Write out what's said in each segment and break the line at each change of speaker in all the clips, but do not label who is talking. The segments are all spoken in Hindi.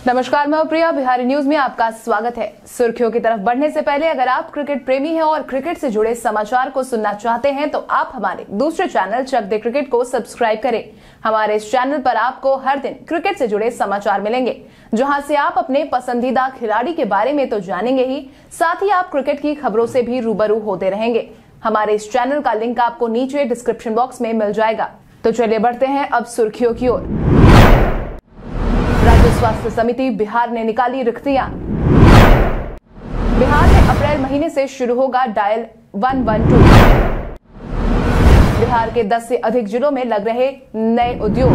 नमस्कार, मैं प्रिया। बिहारी न्यूज में आपका स्वागत है। सुर्खियों की तरफ बढ़ने से पहले अगर आप क्रिकेट प्रेमी हैं और क्रिकेट से जुड़े समाचार को सुनना चाहते हैं तो आप हमारे दूसरे चैनल चक दे क्रिकेट को सब्सक्राइब करें। हमारे इस चैनल पर आपको हर दिन क्रिकेट से जुड़े समाचार मिलेंगे, जहां से आप अपने पसंदीदा खिलाड़ी के बारे में तो जानेंगे ही, साथ ही आप क्रिकेट की खबरों से भी रूबरू होते रहेंगे। हमारे इस चैनल का लिंक आपको नीचे डिस्क्रिप्शन बॉक्स में मिल जाएगा। तो चलिए बढ़ते हैं अब सुर्खियों की ओर। राज्य स्वास्थ्य समिति बिहार ने निकाली रिक्तियां। बिहार में अप्रैल महीने से शुरू होगा डायल 112। बिहार के 10 से अधिक जिलों में लग रहे नए उद्योग।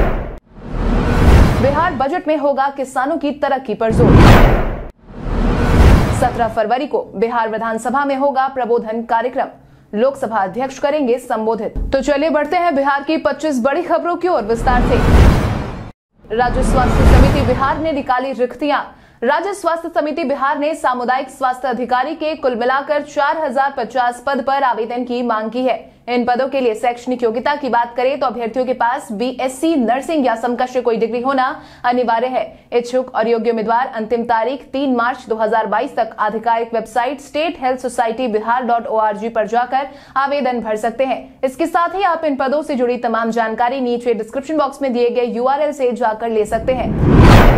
बिहार बजट में होगा किसानों की तरक्की पर जोर। 17 फरवरी को बिहार विधानसभा में होगा प्रबोधन कार्यक्रम, लोकसभा अध्यक्ष करेंगे संबोधित। तो चलिए बढ़ते हैं बिहार की 25 बड़ी खबरों की ओर विस्तार से। राज्य स्वास्थ्य समिति बिहार ने निकाली रिक्तियां। राज्य स्वास्थ्य समिति बिहार ने सामुदायिक स्वास्थ्य अधिकारी के कुल मिलाकर 4050 पद पर आवेदन की मांग की है। इन पदों के लिए शैक्षणिक योग्यता की बात करें तो अभ्यर्थियों के पास बीएससी नर्सिंग या समकक्ष कोई डिग्री होना अनिवार्य है। इच्छुक और योग्य उम्मीदवार अंतिम तारीख 3 मार्च 2022 तक आधिकारिक वेबसाइट statehealthsocietyBihar.org पर जाकर आवेदन भर सकते हैं। इसके साथ ही आप इन पदों से जुड़ी तमाम जानकारी नीचे डिस्क्रिप्शन बॉक्स में दिए गए URL से जाकर ले सकते हैं।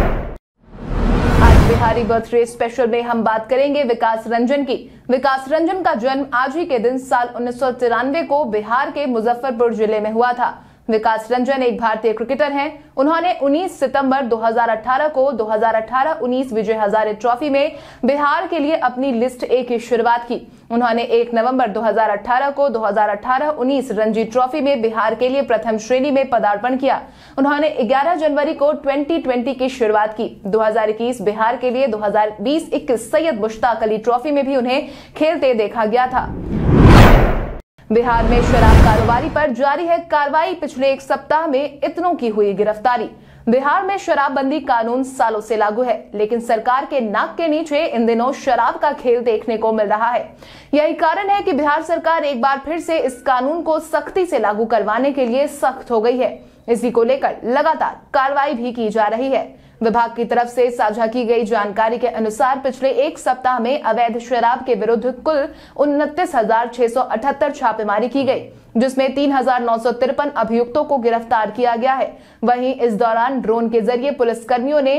बिहारी बर्थडे स्पेशल में हम बात करेंगे विकास रंजन की। विकास रंजन का जन्म आज ही के दिन साल 1993 को बिहार के मुजफ्फरपुर जिले में हुआ था। विकास रंजन एक भारतीय क्रिकेटर हैं। उन्होंने 19 सितंबर 2018 को 2018-19 विजय हजारे ट्रॉफी में बिहार के लिए अपनी लिस्ट ए की शुरुआत की। उन्होंने 1 नवंबर 2018 को 2018-19 रणजी ट्रॉफी में बिहार के लिए प्रथम श्रेणी में पदार्पण किया। उन्होंने 11 जनवरी को 2020 की शुरुआत की। 2021 बिहार के लिए 2020-21 सैयद मुश्ताक अली ट्रॉफी में भी उन्हें खेलते देखा गया था। बिहार में शराब कारोबारी पर जारी है कार्रवाई। पिछले एक सप्ताह में इतनों की हुई गिरफ्तारी। बिहार में शराबबंदी कानून सालों से लागू है, लेकिन सरकार के नाक के नीचे इन दिनों शराब का खेल देखने को मिल रहा है। यही कारण है कि बिहार सरकार एक बार फिर से इस कानून को सख्ती से लागू करवाने के लिए सख्त हो गई है। इसी को लेकर लगातार कार्रवाई भी की जा रही है। विभाग की तरफ से साझा की गई जानकारी के अनुसार पिछले एक सप्ताह में अवैध शराब के विरुद्ध कुल 29,678 छापेमारी की गई, जिसमें 3,953 अभियुक्तों को गिरफ्तार किया गया है। वहीं इस दौरान ड्रोन के जरिए पुलिसकर्मियों ने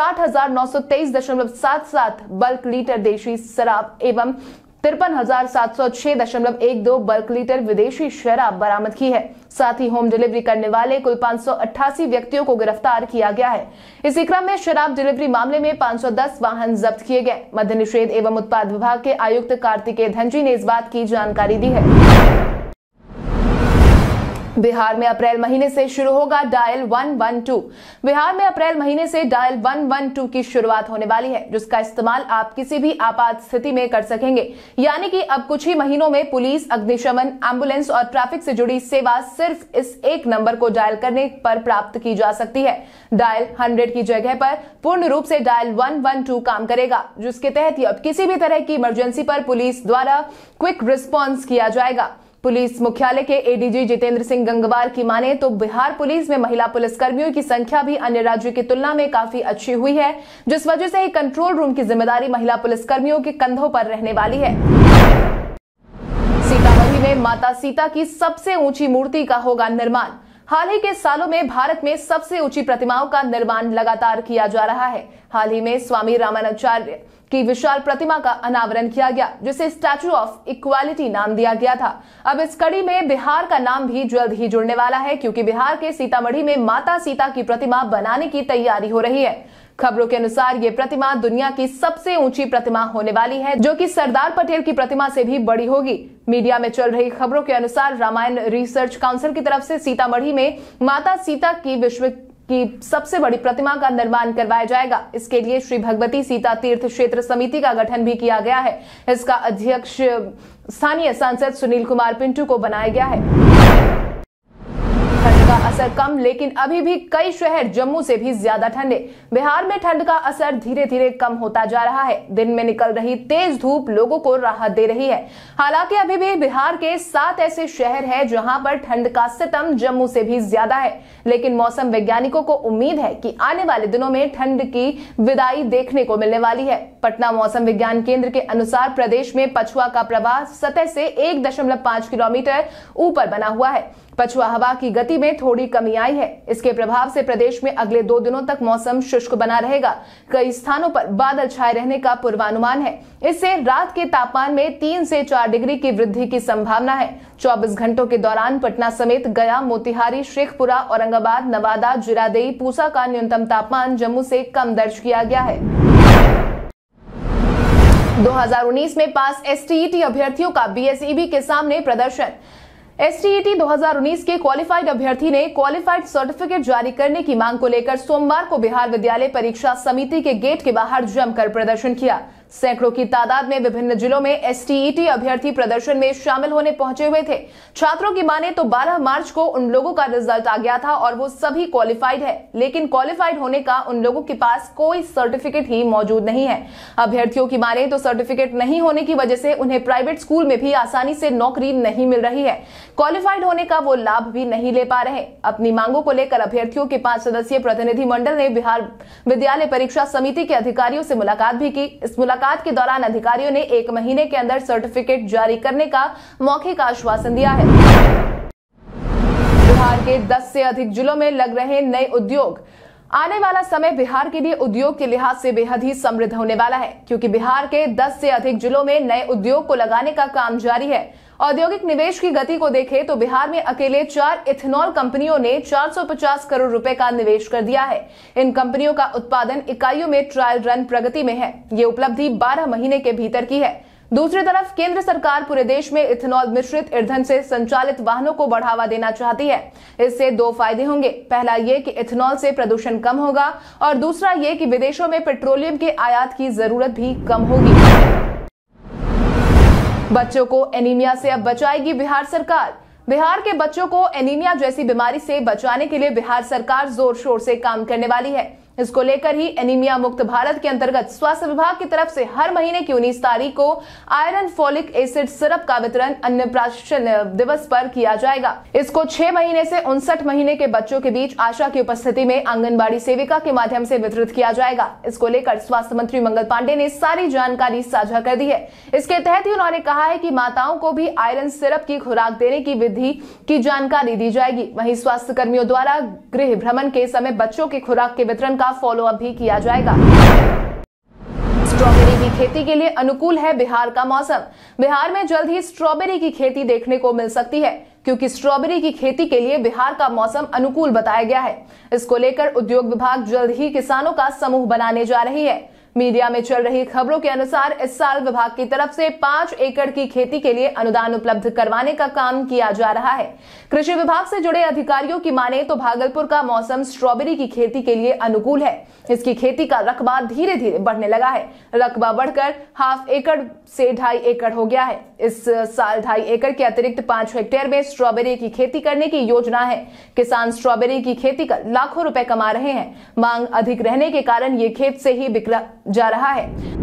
60,923.77 बल्क लीटर देशी शराब एवं 53,706.12 बल्क लीटर विदेशी शराब बरामद की है। साथ ही होम डिलीवरी करने वाले कुल 588 व्यक्तियों को गिरफ्तार किया गया है। इसी क्रम में शराब डिलीवरी मामले में 510 वाहन जब्त किए गए। मद्य निषेध एवं उत्पाद विभाग के आयुक्त कार्तिकेय धनजी ने इस बात की जानकारी दी है। बिहार में अप्रैल महीने से शुरू होगा डायल 112। बिहार में अप्रैल महीने से डायल 112 की शुरुआत होने वाली है, जिसका इस्तेमाल आप किसी भी आपात स्थिति में कर सकेंगे। यानी कि अब कुछ ही महीनों में पुलिस, अग्निशमन, एम्बुलेंस और ट्रैफिक से जुड़ी सेवा सिर्फ इस एक नंबर को डायल करने पर प्राप्त की जा सकती है। डायल 100 की जगह पर पूर्ण रूप से डायल 112 काम करेगा, जिसके तहत अब किसी भी तरह की इमरजेंसी पर पुलिस द्वारा क्विक रिस्पॉन्स किया जाएगा। पुलिस मुख्यालय के एडीजी जितेंद्र सिंह गंगवार की माने तो बिहार पुलिस में महिला पुलिसकर्मियों की संख्या भी अन्य राज्यों की तुलना में काफी अच्छी हुई है, जिस वजह से ही कंट्रोल रूम की जिम्मेदारी महिला पुलिसकर्मियों के कंधों पर रहने वाली है। सीतामढ़ी में माता सीता की सबसे ऊंची मूर्ति का होगा निर्माण। हाल ही के सालों में भारत में सबसे ऊंची प्रतिमाओं का निर्माण लगातार किया जा रहा है। हाल ही में स्वामी रामानुजाचार्य की विशाल प्रतिमा का अनावरण किया गया, जिसे स्टैचू ऑफ इक्वालिटी नाम दिया गया था। अब इस कड़ी में बिहार का नाम भी जल्द ही जुड़ने वाला है, क्योंकि बिहार के सीतामढ़ी में माता सीता की प्रतिमा बनाने की तैयारी हो रही है। खबरों के अनुसार ये प्रतिमा दुनिया की सबसे ऊंची प्रतिमा होने वाली है, जो कि सरदार पटेल की प्रतिमा से भी बड़ी होगी। मीडिया में चल रही खबरों के अनुसार रामायण रिसर्च काउंसिल की तरफ से सीतामढ़ी में माता सीता की विश्व की सबसे बड़ी प्रतिमा का निर्माण करवाया जाएगा। इसके लिए श्री भगवती सीता तीर्थ क्षेत्र समिति का गठन भी किया गया है। इसका अध्यक्ष स्थानीय सांसद सुनील कुमार पिंटू को बनाया गया है। का असर कम, लेकिन अभी भी कई शहर जम्मू से भी ज्यादा ठंडे। बिहार में ठंड का असर धीरे धीरे कम होता जा रहा है। दिन में निकल रही तेज धूप लोगों को राहत दे रही है। हालांकि अभी भी बिहार के 7 ऐसे शहर हैं जहां पर ठंड का सितम जम्मू से भी ज्यादा है, लेकिन मौसम वैज्ञानिकों को उम्मीद है कि आने वाले दिनों में ठंड की विदाई देखने को मिलने वाली है। पटना मौसम विज्ञान केंद्र के अनुसार प्रदेश में पछुआ का प्रवाह सतह से 1.5 किलोमीटर ऊपर बना हुआ है। पछुआ हवा की गति में थोड़ी कमी आई है। इसके प्रभाव से प्रदेश में अगले 2 दिनों तक मौसम शुष्क बना रहेगा। कई स्थानों पर बादल छाए रहने का पूर्वानुमान है। इससे रात के तापमान में 3 से 4 डिग्री की वृद्धि की संभावना है। 24 घंटों के दौरान पटना समेत गया, मोतिहारी, शेखपुरा, औरंगाबाद, नवादा, जिरादेई, पूसा का न्यूनतम तापमान जम्मू से कम दर्ज किया गया है। 2019 में पास एसटीईटी अभ्यर्थियों का बीएसईबी के सामने प्रदर्शन। एसटीईटी 2019 के क्वालिफाइड अभ्यर्थी ने क्वालिफाइड सर्टिफिकेट जारी करने की मांग को लेकर सोमवार को बिहार विद्यालय परीक्षा समिति के गेट के बाहर जमकर प्रदर्शन किया। सैकड़ों की तादाद में विभिन्न जिलों में एसटीईटी अभ्यर्थी प्रदर्शन में शामिल होने पहुंचे हुए थे। छात्रों की माने तो 12 मार्च को उन लोगों का रिजल्ट आ गया था और वो सभी क्वालिफाइड है, लेकिन क्वालिफाइड होने का उन लोगों के पास कोई सर्टिफिकेट ही मौजूद नहीं है। अभ्यर्थियों की माने तो सर्टिफिकेट नहीं होने की वजह से उन्हें प्राइवेट स्कूल में भी आसानी से नौकरी नहीं मिल रही है। क्वालिफाइड होने का वो लाभ भी नहीं ले पा रहे। अपनी मांगों को लेकर अभ्यर्थियों के 5 सदस्यीय प्रतिनिधि मंडल ने बिहार विद्यालय परीक्षा समिति के अधिकारियों से मुलाकात भी की। इस मुलाकात के दौरान अधिकारियों ने 1 महीने के अंदर सर्टिफिकेट जारी करने का मौखिक आश्वासन दिया है। बिहार के 10 से अधिक जिलों में लग रहे नए उद्योग। आने वाला समय बिहार के लिए उद्योग के लिहाज से बेहद ही समृद्ध होने वाला है, क्योंकि बिहार के 10 से अधिक जिलों में नए उद्योग को लगाने का काम जारी है। औद्योगिक निवेश की गति को देखें तो बिहार में अकेले 4 इथेनॉल कंपनियों ने 450 करोड़ रुपए का निवेश कर दिया है। इन कंपनियों का उत्पादन इकाइयों में ट्रायल रन प्रगति में है। ये उपलब्धि 12 महीने के भीतर की है। दूसरी तरफ केंद्र सरकार पूरे देश में इथेनॉल मिश्रित ईंधन से संचालित वाहनों को बढ़ावा देना चाहती है। इससे 2 फायदे होंगे। पहला ये कि इथेनॉल से प्रदूषण कम होगा और दूसरा ये कि विदेशों में पेट्रोलियम के आयात की जरूरत भी कम होगी। बच्चों को एनीमिया से अब बचाएगी बिहार सरकार। बिहार के बच्चों को एनीमिया जैसी बीमारी से बचाने के लिए बिहार सरकार जोर शोर से काम करने वाली है। इसको लेकर ही एनीमिया मुक्त भारत के अंतर्गत स्वास्थ्य विभाग की तरफ से हर महीने की 19 तारीख को आयरन फॉलिक एसिड सिरप का वितरण अन्नप्राशन दिवस पर किया जाएगा। इसको 6 महीने से 59 महीने के बच्चों के बीच आशा की उपस्थिति में आंगनबाड़ी सेविका के माध्यम से वितरित किया जाएगा। इसको लेकर स्वास्थ्य मंत्री मंगल पांडे ने सारी जानकारी साझा कर दी है। इसके तहत ही उन्होंने कहा है कि माताओं को भी आयरन सिरप की खुराक देने की विधि की जानकारी दी जाएगी। वहीं स्वास्थ्य कर्मियों द्वारा गृह भ्रमण के समय बच्चों की खुराक के वितरण का फॉलो अप भी किया जाएगा। स्ट्रॉबेरी की खेती के लिए अनुकूल है बिहार का मौसम। बिहार में जल्द ही स्ट्रॉबेरी की खेती देखने को मिल सकती है, क्योंकि स्ट्रॉबेरी की खेती के लिए बिहार का मौसम अनुकूल बताया गया है। इसको लेकर उद्योग विभाग जल्द ही किसानों का समूह बनाने जा रही है। मीडिया में चल रही खबरों के अनुसार इस साल विभाग की तरफ से 5 एकड़ की खेती के लिए अनुदान उपलब्ध करवाने का काम किया जा रहा है। कृषि विभाग से जुड़े अधिकारियों की माने तो भागलपुर का मौसम स्ट्रॉबेरी की खेती के लिए अनुकूल है। इसकी खेती का रकबा धीरे धीरे बढ़ने लगा है। रकबा बढ़कर ½ एकड़ से 2.5 एकड़ हो गया है। इस साल 2.5 एकड़ के अतिरिक्त 5 हेक्टेयर में स्ट्रॉबेरी की खेती करने की योजना है। किसान स्ट्रॉबेरी की खेती कर लाखों रुपए कमा रहे हैं। मांग अधिक रहने के कारण ये खेत से ही बिक जा रहा है।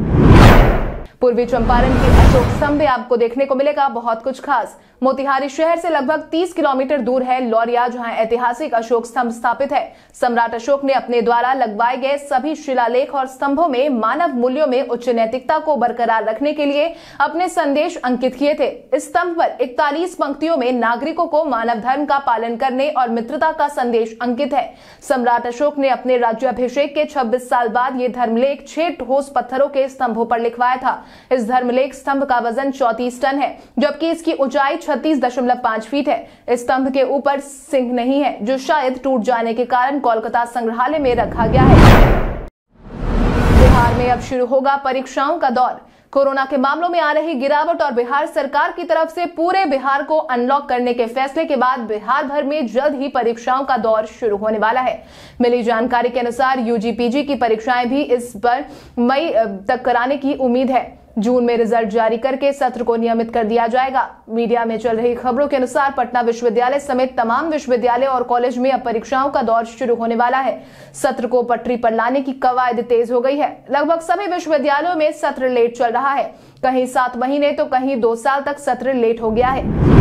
पूर्वी चंपारण की अशोक स्तंभ में आपको देखने को मिलेगा बहुत कुछ खास। मोतिहारी शहर से लगभग 30 किलोमीटर दूर है लौरिया, जहां ऐतिहासिक अशोक स्तंभ स्थापित है। सम्राट अशोक ने अपने द्वारा लगवाए गए सभी शिलालेख और स्तंभों में मानव मूल्यों में उच्च नैतिकता को बरकरार रखने के लिए अपने संदेश अंकित किए थे। इस स्तंभ पर 41 पंक्तियों में नागरिकों को मानव धर्म का पालन करने और मित्रता का संदेश अंकित है। सम्राट अशोक ने अपने राज्याभिषेक के 26 साल बाद ये धर्मलेख 6 ठोस पत्थरों के स्तंभों पर लिखवाया था। इस धर्मलेख स्तंभ का वजन 34 टन है, जबकि इसकी ऊंचाई 36.5 फीट है। इस स्तंभ के ऊपर सिंह नहीं है, जो शायद टूट जाने के कारण कोलकाता संग्रहालय में रखा गया है। बिहार में अब शुरू होगा परीक्षाओं का दौर। कोरोना के मामलों में आ रही गिरावट और बिहार सरकार की तरफ से पूरे बिहार को अनलॉक करने के फैसले के बाद बिहार भर में जल्द ही परीक्षाओं का दौर शुरू होने वाला है। मिली जानकारी के अनुसार यूजी पीजी की परीक्षाएं भी इस पर मई तक कराने की उम्मीद है। जून में रिजल्ट जारी करके सत्र को नियमित कर दिया जाएगा। मीडिया में चल रही खबरों के अनुसार पटना विश्वविद्यालय समेत तमाम विश्वविद्यालय और कॉलेज में अब परीक्षाओं का दौर शुरू होने वाला है। सत्र को पटरी पर लाने की कवायद तेज हो गई है। लगभग सभी विश्वविद्यालयों में सत्र लेट चल रहा है। कहीं 7 महीने तो कहीं 2 साल तक सत्र लेट हो गया है।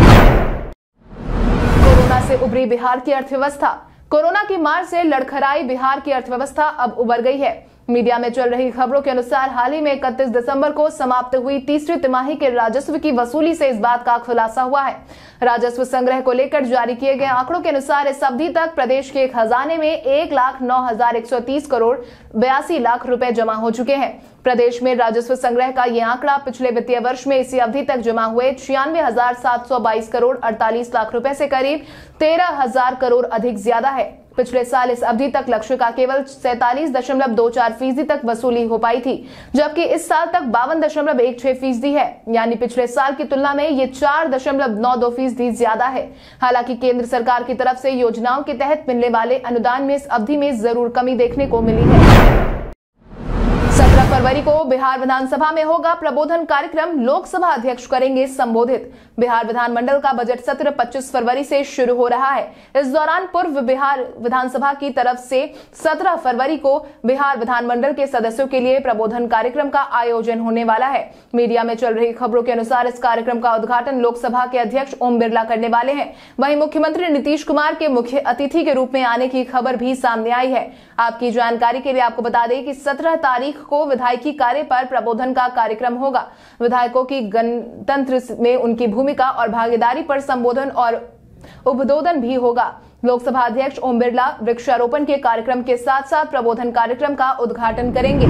कोरोना से उभरी बिहार की अर्थव्यवस्था। कोरोना की मार से लड़खड़ाई बिहार की अर्थव्यवस्था अब उबर गई है। मीडिया में चल रही खबरों के अनुसार हाल ही में 31 दिसंबर को समाप्त हुई तीसरी तिमाही के राजस्व की वसूली से इस बात का खुलासा हुआ है। राजस्व संग्रह को लेकर जारी किए गए आंकड़ों के अनुसार इस अवधि तक प्रदेश के खजाने में 1,09,130 करोड़ 82 लाख रुपए जमा हो चुके हैं। प्रदेश में राजस्व संग्रह का ये आंकड़ा पिछले वित्तीय वर्ष में इसी अवधि तक जमा हुए 96,722 करोड़ 48 लाख रुपए से करीब 13,000 करोड़ अधिक ज्यादा है। पिछले साल इस अवधि तक लक्ष्य का केवल 47.24% तक वसूली हो पाई थी, जबकि इस साल तक 52.16% है, यानी पिछले साल की तुलना में ये 4.92% ज्यादा है। हालांकि केंद्र सरकार की तरफ से योजनाओं के तहत मिलने वाले अनुदान में इस अवधि में जरूर कमी देखने को मिली है। 17 फरवरी को बिहार विधानसभा में होगा प्रबोधन कार्यक्रम, लोकसभा अध्यक्ष करेंगे संबोधित। बिहार विधानमंडल का बजट सत्र 25 फरवरी से शुरू हो रहा है। इस दौरान पूर्व बिहार विधानसभा की तरफ से 17 फरवरी को बिहार विधानमंडल के सदस्यों के लिए प्रबोधन कार्यक्रम का आयोजन होने वाला है। मीडिया में चल रही खबरों के अनुसार इस कार्यक्रम का उद्घाटन लोकसभा के अध्यक्ष ओम बिरला करने वाले हैं। वहीं मुख्यमंत्री नीतीश कुमार के मुख्य अतिथि के रूप में आने की खबर भी सामने आई है। आपकी जानकारी के लिए आपको बता दें कि 17 तारीख को विधायकी कार्य पर प्रबोधन का कार्यक्रम होगा। विधायकों की गणतंत्र में उनकी भूमिका और भागीदारी पर संबोधन और उद्बोधन भी होगा। लोकसभा अध्यक्ष ओम बिरला वृक्षारोपण के कार्यक्रम के साथ साथ प्रबोधन कार्यक्रम का उद्घाटन करेंगे।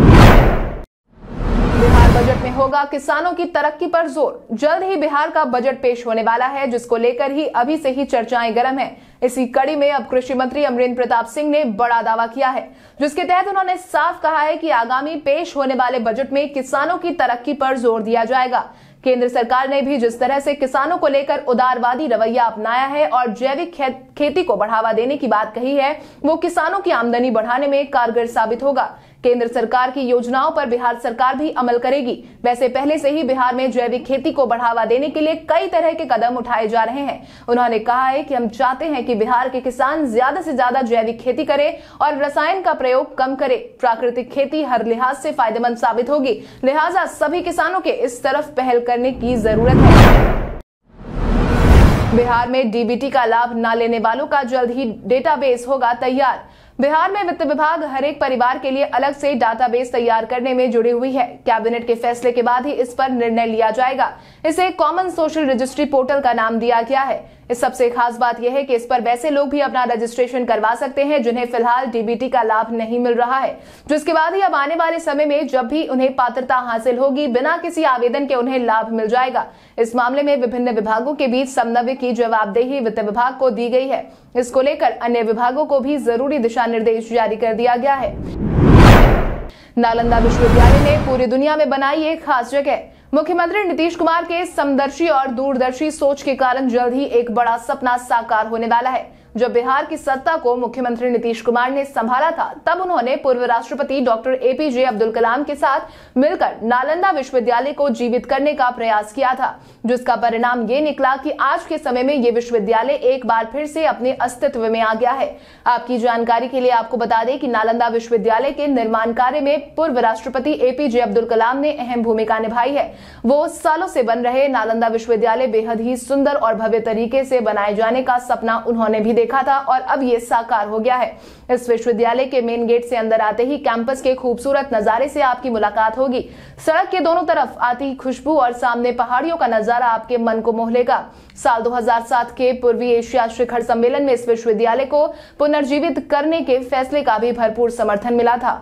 बिहार बजट में होगा किसानों की तरक्की पर जोर। जल्द ही बिहार का बजट पेश होने वाला है, जिसको लेकर ही अभी से ही चर्चाएं गर्म हैं। इसी कड़ी में अब कृषि मंत्री अमरेंद्र प्रताप सिंह ने बड़ा दावा किया है, जिसके तहत उन्होंने साफ कहा है कि आगामी पेश होने वाले बजट में किसानों की तरक्की पर जोर दिया जाएगा। केंद्र सरकार ने भी जिस तरह से किसानों को लेकर उदारवादी रवैया अपनाया है और जैविक खेती को बढ़ावा देने की बात कही है, वो किसानों की आमदनी बढ़ाने में कारगर साबित होगा। केंद्र सरकार की योजनाओं पर बिहार सरकार भी अमल करेगी। वैसे पहले से ही बिहार में जैविक खेती को बढ़ावा देने के लिए कई तरह के कदम उठाए जा रहे हैं। उन्होंने कहा है कि हम चाहते हैं कि बिहार के किसान ज्यादा से ज्यादा जैविक खेती करें और रसायन का प्रयोग कम करें। प्राकृतिक खेती हर लिहाज से फायदेमंद साबित होगी, लिहाजा सभी किसानों के इस तरफ पहल करने की जरूरत है। बिहार में डीबीटी का लाभ न लेने वालों का जल्द ही डेटाबेस होगा तैयार। बिहार में वित्त विभाग हर एक परिवार के लिए अलग से डाटाबेस तैयार करने में जुड़ी हुई है। कैबिनेट के फैसले के बाद ही इस पर निर्णय लिया जाएगा। इसे कॉमन सोशल रजिस्ट्री पोर्टल का नाम दिया गया है। इस सबसे खास बात यह है कि इस पर वैसे लोग भी अपना रजिस्ट्रेशन करवा सकते हैं जिन्हें फिलहाल डीबीटी का लाभ नहीं मिल रहा है, जिसके बाद ही अब आने वाले समय में जब भी उन्हें पात्रता हासिल होगी, बिना किसी आवेदन के उन्हें लाभ मिल जाएगा। इस मामले में विभिन्न विभागों के बीच समन्वय की जवाबदेही वित्त विभाग को दी गई है। इसको लेकर अन्य विभागों को भी जरूरी दिशा निर्देश जारी कर दिया गया है। नालंदा विश्वविद्यालय ने पूरी दुनिया में बनाई एक खास जगह। मुख्यमंत्री नीतीश कुमार के समदर्शी और दूरदर्शी सोच के कारण जल्द ही एक बड़ा सपना साकार होने वाला है। जब बिहार की सत्ता को मुख्यमंत्री नीतीश कुमार ने संभाला था, तब उन्होंने पूर्व राष्ट्रपति डॉक्टर एपीजे अब्दुल कलाम के साथ मिलकर नालंदा विश्वविद्यालय को जीवित करने का प्रयास किया था, जिसका परिणाम ये निकला कि आज के समय में ये विश्वविद्यालय एक बार फिर से अपने अस्तित्व में आ गया है। आपकी जानकारी के लिए आपको बता दें कि नालंदा विश्वविद्यालय के निर्माण कार्य में पूर्व राष्ट्रपति एपीजे अब्दुल कलाम ने अहम भूमिका निभाई है। वो सालों से बन रहे नालंदा विश्वविद्यालय बेहद ही सुंदर और भव्य तरीके से बनाए जाने का सपना उन्होंने भी देखा था और अब ये साकार हो गया है। इस विश्वविद्यालय के मेन गेट से अंदर आते ही कैंपस के खूबसूरत नजारे से आपकी मुलाकात होगी। सड़क के दोनों तरफ आती खुशबू और सामने पहाड़ियों का नजारा आपके मन को मोह लेगा। साल 2007 के पूर्वी एशिया शिखर सम्मेलन में इस विश्वविद्यालय को पुनर्जीवित करने के फैसले का भी भरपूर समर्थन मिला था।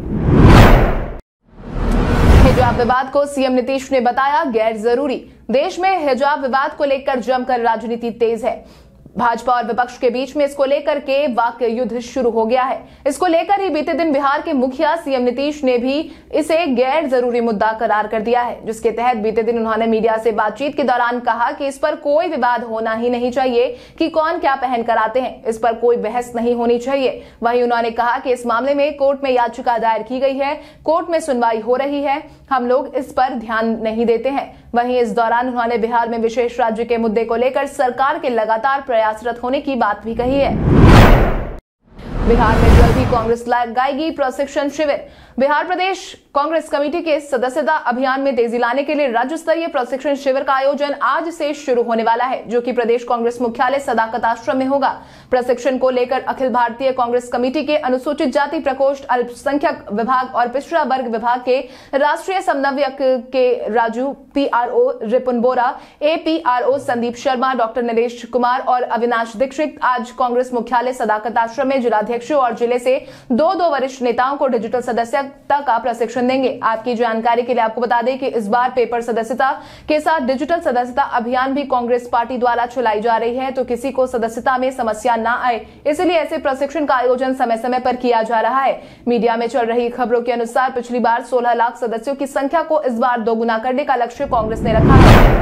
हिजाब विवाद को सीएम नीतीश ने बताया गैर जरूरी। देश में हिजाब विवाद को लेकर जमकर राजनीति तेज है। भाजपा और विपक्ष के बीच में इसको लेकर के वाक्य युद्ध शुरू हो गया है। इसको लेकर ही बीते दिन बिहार के मुखिया सीएम नीतीश ने भी इसे गैर जरूरी मुद्दा करार कर दिया है, जिसके तहत बीते दिन उन्होंने मीडिया से बातचीत के दौरान कहा कि इस पर कोई विवाद होना ही नहीं चाहिए कि कौन क्या पहन कर आते हैं, इस पर कोई बहस नहीं होनी चाहिए। वहीं उन्होंने कहा कि इस मामले में कोर्ट में याचिका दायर की गई है, कोर्ट में सुनवाई हो रही है, हम लोग इस पर ध्यान नहीं देते हैं। वहीं इस दौरान उन्होंने बिहार में विशेष राज्य के मुद्दे को लेकर सरकार के लगातार प्रयासरत होने की बात भी कही है। बिहार में जल्द ही कांग्रेस लगाएगी प्रशिक्षण शिविर। बिहार प्रदेश कांग्रेस कमेटी के सदस्यता अभियान में तेजी लाने के लिए राज्य स्तरीय प्रशिक्षण शिविर का आयोजन आज से शुरू होने वाला है, जो कि प्रदेश कांग्रेस मुख्यालय सदाकत आश्रम में होगा। प्रशिक्षण को लेकर अखिल भारतीय कांग्रेस कमेटी के अनुसूचित जाति प्रकोष्ठ, अल्पसंख्यक विभाग और पिछड़ा वर्ग विभाग के राष्ट्रीय समन्वयक K Raju, PRO Ripun Bora, APRO Sandeep Sharma, doctor Naresh Kumar और अविनाश दीक्षित आज कांग्रेस मुख्यालय सदाकत आश्रम में जिलाध्यक्षों और जिले से दो वरिष्ठ नेताओं को डिजिटल सदस्यता का प्रशिक्षण देंगे। आपकी जानकारी के लिए आपको बता दें कि इस बार पेपर सदस्यता के साथ डिजिटल सदस्यता अभियान भी कांग्रेस पार्टी द्वारा चलाई जा रही है, तो किसी को सदस्यता में समस्या न आए, इसलिए ऐसे प्रशिक्षण का आयोजन समय समय पर किया जा रहा है। मीडिया में चल रही खबरों के अनुसार पिछली बार 16 लाख सदस्यों की संख्या को इस बार दोगुना करने का लक्ष्य कांग्रेस ने रखा है।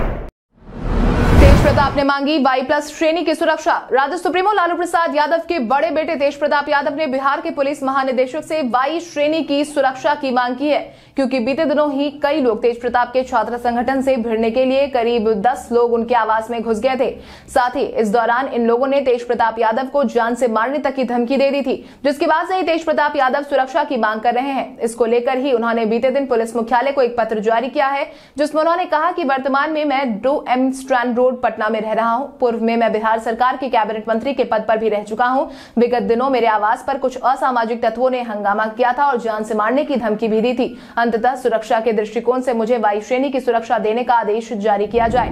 तेज प्रताप ने मांगी Y+ श्रेणी की सुरक्षा। राजद सुप्रीमो लालू प्रसाद यादव के बड़े बेटे तेज प्रताप यादव ने बिहार के पुलिस महानिदेशक से Y श्रेणी की सुरक्षा की मांग की है, क्योंकि बीते दिनों ही कई लोग तेज प्रताप के छात्र संगठन से भिड़ने के लिए करीब 10 लोग उनके आवास में घुस गए थे। साथ ही इस दौरान इन लोगों ने तेज प्रताप यादव को जान से मारने तक की धमकी दे दी थी, जिसके बाद से ही तेज प्रताप यादव सुरक्षा की मांग कर रहे हैं। इसको लेकर ही उन्होंने बीते दिन पुलिस मुख्यालय को एक पत्र जारी किया है, जिसमें उन्होंने कहा कि वर्तमान में मैं 2M स्ट्रैंड रोड पटना में रह रहा हूं। पूर्व में मैं बिहार सरकार के कैबिनेट मंत्री के पद पर भी रह चुका हूं। विगत दिनों मेरे आवास पर कुछ असामाजिक तत्वों ने हंगामा किया था और जान से मारने की धमकी भी दी थी। अंततः सुरक्षा के दृष्टिकोण से मुझे Y श्रेणी की सुरक्षा देने का आदेश जारी किया जाए।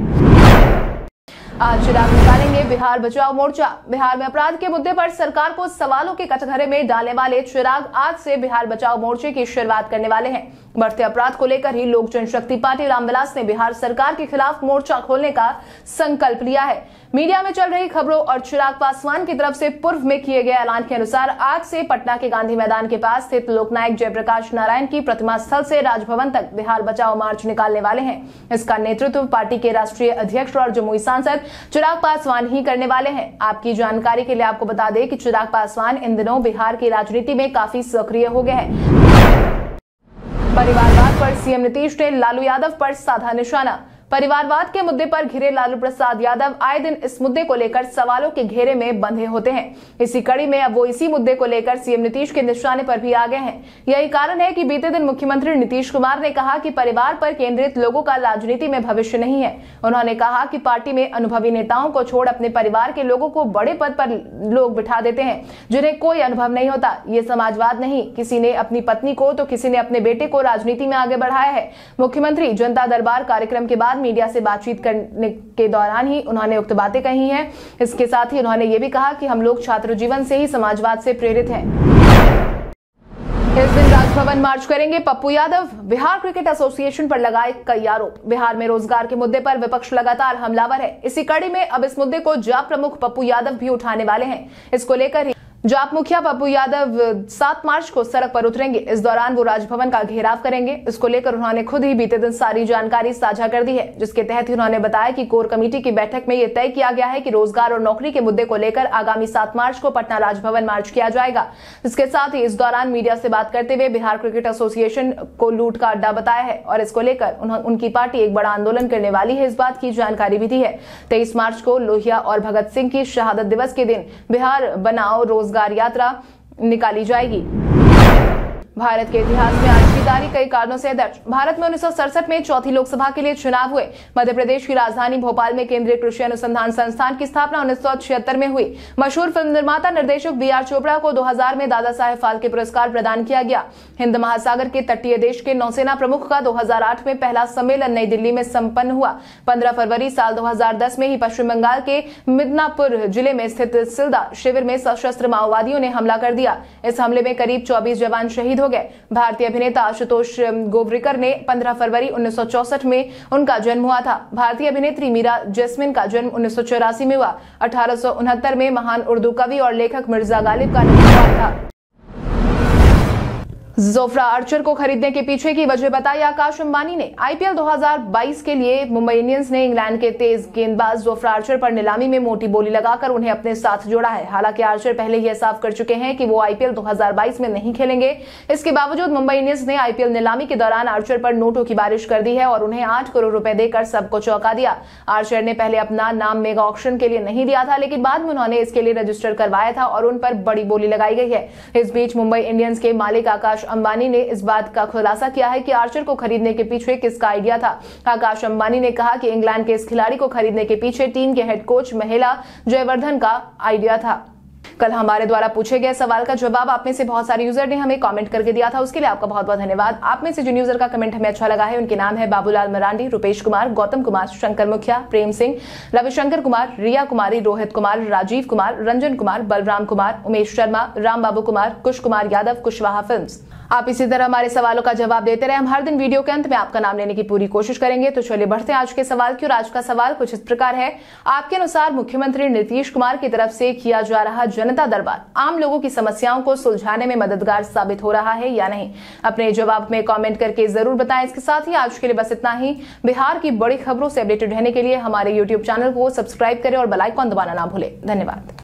आज चिराग निकालेंगे बिहार बचाओ मोर्चा। बिहार में अपराध के मुद्दे पर सरकार को सवालों के कटघरे में डालने वाले चिराग आज से बिहार बचाओ मोर्चे की शुरुआत करने वाले हैं। बढ़ते अपराध को लेकर ही लोक जनशक्ति पार्टी रामविलास ने बिहार सरकार के खिलाफ मोर्चा खोलने का संकल्प लिया है। मीडिया में चल रही खबरों और चिराग पासवान की तरफ से पूर्व में किए गए ऐलान के अनुसार आज से पटना के गांधी मैदान के पास स्थित लोकनायक जयप्रकाश नारायण की प्रतिमा स्थल से राजभवन तक बिहार बचाओ मार्च निकालने वाले हैं। इसका नेतृत्व पार्टी के राष्ट्रीय अध्यक्ष और जमुई सांसद चिराग पासवान ही करने वाले हैं। आपकी जानकारी के लिए आपको बता दें कि चिराग पासवान इन दिनों बिहार की राजनीति में काफी सक्रिय हो गए हैं। परिवारवाद पर सीएम नीतीश ने लालू यादव पर साधा निशाना। परिवारवाद के मुद्दे पर घिरे लालू प्रसाद यादव आए दिन इस मुद्दे को लेकर सवालों के घेरे में बंधे होते हैं। इसी कड़ी में अब वो इसी मुद्दे को लेकर सीएम नीतीश के निशाने पर भी आ गए हैं। यही कारण है कि बीते दिन मुख्यमंत्री नीतीश कुमार ने कहा कि परिवार पर केंद्रित लोगों का राजनीति में भविष्य नहीं है। उन्होंने कहा कि पार्टी में अनुभवी नेताओं को छोड़ अपने परिवार के लोगों को बड़े पद पर लोग बिठा देते हैं, जिन्हें कोई अनुभव नहीं होता। ये समाजवाद नहीं, किसी ने अपनी पत्नी को तो किसी ने अपने बेटे को राजनीति में आगे बढ़ाया है। मुख्यमंत्री जनता दरबार कार्यक्रम के बाद मीडिया से बातचीत करने के दौरान ही उन्होंने उक्त बातें कही हैं। इसके साथ ही उन्होंने ये भी कहा कि हम लोग छात्र जीवन से ही समाजवाद से प्रेरित हैं। इस दिन राजभवन मार्च करेंगे पप्पू यादव। बिहार क्रिकेट एसोसिएशन पर लगाए कई आरोप। बिहार में रोजगार के मुद्दे पर विपक्ष लगातार हमलावर है। इसी कड़ी में अब इस मुद्दे को जाप प्रमुख पप्पू यादव भी उठाने वाले हैं। इसको लेकर जाप मुखिया पप्पू यादव 7 मार्च को सड़क पर उतरेंगे। इस दौरान वो राजभवन का घेराव करेंगे। इसको लेकर उन्होंने खुद ही बीते दिन सारी जानकारी साझा कर दी है, जिसके तहत ही उन्होंने बताया कि कोर कमेटी की बैठक में यह तय किया गया है कि रोजगार और नौकरी के मुद्दे को लेकर आगामी 7 मार्च को पटना राजभवन मार्च किया जाएगा। इसके साथ ही इस दौरान मीडिया से बात करते हुए बिहार क्रिकेट एसोसिएशन को लूट का अड्डा बताया है और इसको लेकर उनकी पार्टी एक बड़ा आंदोलन करने वाली है। इस बात की जानकारी भी दी है। 23 मार्च को लोहिया और भगत सिंह की शहादत दिवस के दिन बिहार बनाओ रोजगार यात्रा निकाली जाएगी। भारत के इतिहास में आज की तारीख कई कारणों से दर्ज। भारत में 1967 में चौथी लोकसभा के लिए चुनाव हुए। मध्य प्रदेश की राजधानी भोपाल में केंद्रीय कृषि अनुसंधान संस्थान की स्थापना 1976 में हुई। मशहूर फिल्म निर्माता निर्देशक BR चोपड़ा को 2000 में दादा साहेब फाल्के पुरस्कार प्रदान किया गया। हिंद महासागर के तटीय देश के नौसेना प्रमुख का 2008 में पहला सम्मेलन नई दिल्ली में संपन्न हुआ। 15 फरवरी साल 2010 में ही पश्चिम बंगाल के मिदनापुर जिले में स्थित सिलदा शिविर में सशस्त्र माओवादियों ने हमला कर दिया। इस हमले में करीब 24 जवान शहीद हो लोग हैं। भारतीय अभिनेता आशुतोष गोवरिकर ने 15 फरवरी 1964 में उनका जन्म हुआ था। भारतीय अभिनेत्री मीरा जैस्मिन का जन्म 1984 में हुआ। 1869 में महान उर्दू कवि और लेखक मिर्जा गालिब का निधन हुआ था। जोफ्रा आर्चर को खरीदने के पीछे की वजह बताई आकाश अंबानी ने। आईपीएल 2022 के लिए मुंबई इंडियंस ने इंग्लैंड के तेज गेंदबाज जोफ्रा आर्चर पर नीलामी में मोटी बोली लगाकर उन्हें अपने साथ जोड़ा है। हालांकि आर्चर पहले यह साफ कर चुके हैं कि वो आईपीएल 2022 में नहीं खेलेंगे। इसके बावजूद मुंबई इंडियंस ने आईपीएल नीलामी के दौरान आर्चर पर नोटों की बारिश कर दी है और उन्हें 8 करोड़ रुपए देकर सबको चौंका दिया। आर्चर ने पहले अपना नाम मेगा ऑक्शन के लिए नहीं दिया था, लेकिन बाद में उन्होंने इसके लिए रजिस्टर करवाया था और उन पर बड़ी बोली लगाई गई है। इस बीच मुंबई इंडियंस के मालिक आकाश अंबानी ने इस बात का खुलासा किया है कि आर्चर को खरीदने के पीछे किसका आइडिया था। आकाश अंबानी ने कहा कि इंग्लैंड के इस खिलाड़ी को खरीदने के पीछे टीम के हेड कोच महिला जयवर्धन का आइडिया था। कल हमारे द्वारा पूछे गए सवाल का जवाब आप में से बहुत सारे यूजर ने हमें कमेंट करके दिया था, उसके लिए आपका बहुत बहुत धन्यवाद। आप में से जिन यूजर का कमेंट हमें अच्छा लगा है उनके नाम है बाबूलाल मरांडी, रुपेश कुमार, गौतम कुमार, शंकर मुखिया, प्रेम सिंह, रविशंकर कुमार, रिया कुमारी, रोहित कुमार, राजीव कुमार, रंजन कुमार, बलराम कुमार, उमेश शर्मा, राम बाबू कुमार, कुश कुमार यादव, कुशवाहा फिल्म्स। आप इसी तरह हमारे सवालों का जवाब देते रहे। हम हर दिन वीडियो के अंत में आपका नाम लेने की पूरी कोशिश करेंगे। तो चलिए बढ़ते हैं आज के सवाल की। और आज का सवाल कुछ इस प्रकार है, आपके अनुसार मुख्यमंत्री नीतीश कुमार की तरफ से किया जा रहा जनता दरबार आम लोगों की समस्याओं को सुलझाने में मददगार साबित हो रहा है या नहीं? अपने जवाब में कमेंट करके जरूर बताएं। इसके साथ ही आज के लिए बस इतना ही। बिहार की बड़ी खबरों से अपडेटेड रहने के लिए हमारे यूट्यूब चैनल को सब्सक्राइब करें और बेल आइकन दबाना ना भूलें। धन्यवाद।